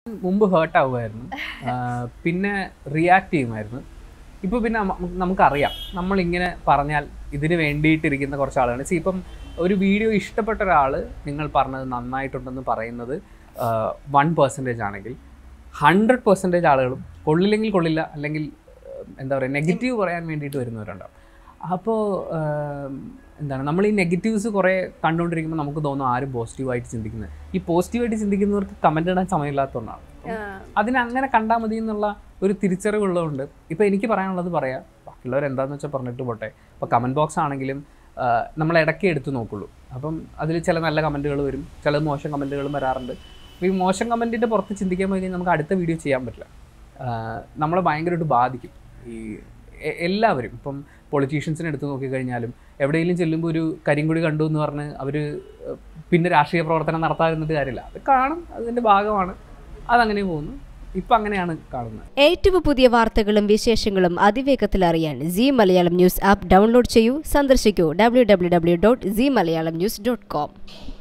മുമ്പ് ഹേർട്ടാവുമായിരുന്നു, പിന്നെ റിയാക്ട് ചെയ്യുമായിരുന്നു. ഇപ്പോൾ പിന്നെ നമുക്കറിയാം നമ്മളിങ്ങനെ പറഞ്ഞാൽ ഇതിന് വേണ്ടിയിട്ടിരിക്കുന്ന കുറച്ച് ആളുകൾ. ഇപ്പം ഒരു വീഡിയോ ഇഷ്ടപ്പെട്ട ഒരാൾ നിങ്ങൾ പറഞ്ഞത് നന്നായിട്ടുണ്ടെന്ന് പറയുന്നത് 1% ആണെങ്കിൽ 100% ആളുകളും കൊള്ളില്ലെങ്കിൽ കൊള്ളില്ല, അല്ലെങ്കിൽ എന്താ പറയുക നെഗറ്റീവ് പറയാൻ വേണ്ടിയിട്ട് വരുന്നവരുണ്ടാവും. അപ്പോൾ എന്താണ് നമ്മൾ ഈ നെഗറ്റീവ്സ് കുറേ കണ്ടുകൊണ്ടിരിക്കുമ്പോൾ നമുക്ക് തോന്നും ആരും പോസിറ്റീവായിട്ട് ചിന്തിക്കുന്നത്. ഈ പോസിറ്റീവായിട്ട് ചിന്തിക്കുന്നവർക്ക് കമൻറ്റ് ഇടാൻ സമയമില്ലാത്തതുകൊണ്ടാണ്. അതിനങ്ങനെ കണ്ടാൽ മതി എന്നുള്ള ഒരു തിരിച്ചറിവുള്ളതുകൊണ്ട് ഇപ്പോൾ എനിക്ക് പറയാനുള്ളത് പറയാം, ബാക്കിയുള്ളവർ എന്താണെന്ന് വെച്ചാൽ പറഞ്ഞിട്ട് പോട്ടെ. ഇപ്പോൾ കമൻറ്റ് ബോക്സ് ആണെങ്കിലും നമ്മൾ ഇടയ്ക്ക് എടുത്ത് നോക്കുള്ളൂ. അപ്പം അതിൽ ചില നല്ല കമൻറ്റുകൾ വരും, ചില മോശം കമൻറ്റുകളും വരാറുണ്ട്. അപ്പോൾ ഈ മോശം കമൻറ്റിൻ്റെ പുറത്ത് ചിന്തിക്കാൻ പോയി കഴിഞ്ഞാൽ നമുക്ക് അടുത്ത വീഡിയോ ചെയ്യാൻ പറ്റില്ല. നമ്മളെ ഭയങ്കരമായിട്ട് ബാധിക്കും. ഈ എല്ലാവരും ഇപ്പം പൊളിറ്റീഷ്യൻസിനെ എടുത്ത് നോക്കിക്കഴിഞ്ഞാലും എവിടെയെങ്കിലും ചെല്ലുമ്പോൾ ഒരു കരിങ്കുടി കണ്ടു എന്ന് പറഞ്ഞ് അവർ പിന്നെ രാഷ്ട്രീയ പ്രവർത്തനം നടത്താതിരുന്നിട്ട് കാര്യമില്ല. അത് കാണും, അതിൻ്റെ ഭാഗമാണ്, അതങ്ങനെ പോകുന്നു. ഇപ്പം അങ്ങനെയാണ് കാണുന്നത്. ഏറ്റവും പുതിയ വാർത്തകളും വിശേഷങ്ങളും അതിവേഗത്തിൽ അറിയാൻ Zee Malayalam news app download ചെയ്യൂ. സന്ദർശിക്കൂ www.zeemalayalamnews.com.